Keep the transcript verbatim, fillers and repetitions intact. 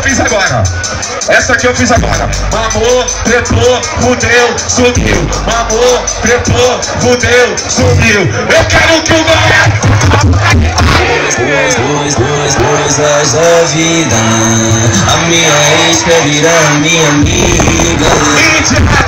fiz agora. Essa aqui eu fiz agora. Mamou, tretou, fudeu, sumiu. Mamou, tretou, fudeu, sumiu. Eu quero que o galera... Duas, duas, duas, coisas da vida. A minha ex quer virar minha amiga.